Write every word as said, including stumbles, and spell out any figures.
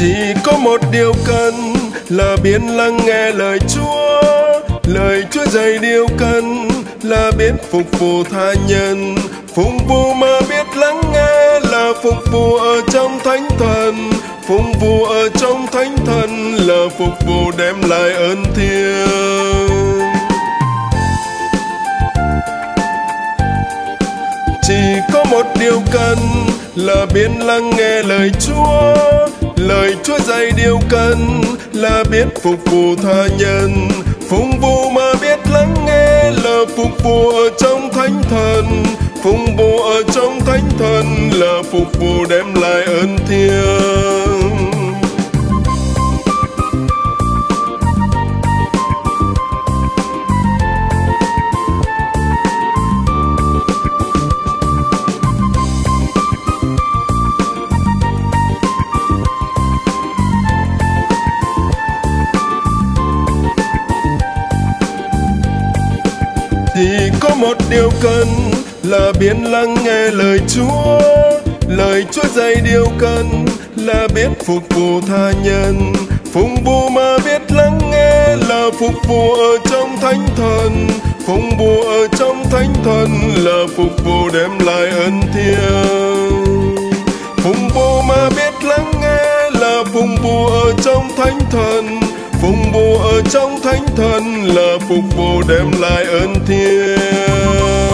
Chỉ có một điều cần là biết lắng nghe lời Chúa. Lời Chúa dạy điều cần là biết phục vụ tha nhân. Phục vụ mà biết lắng nghe là phục vụ ở trong thánh thần. Phục vụ ở trong thánh thần là phục vụ đem lại ơn thiêng. Chỉ có một điều cần là biết lắng nghe lời Chúa. Lời Chúa dạy điều cần là biết phục vụ tha nhân. Phục vụ mà biết lắng nghe là phục vụ ở trong thánh thần. Phục vụ ở trong thánh thần là phục vụ đem lại ơn thiêng. Chỉ có một điều cần là biết lắng nghe lời Chúa. Lời Chúa dạy điều cần là biết phục vụ tha nhân. Phục vụ mà biết lắng nghe là phục vụ ở trong thánh thần. Phục vụ ở trong thánh thần là phục vụ đem lại ơn thiêng. Phục vụ mà biết lắng nghe là phục vụ ở trong thánh thần. Phục vụ ở trong thánh thần là phục vụ đem lại ơn thiêng.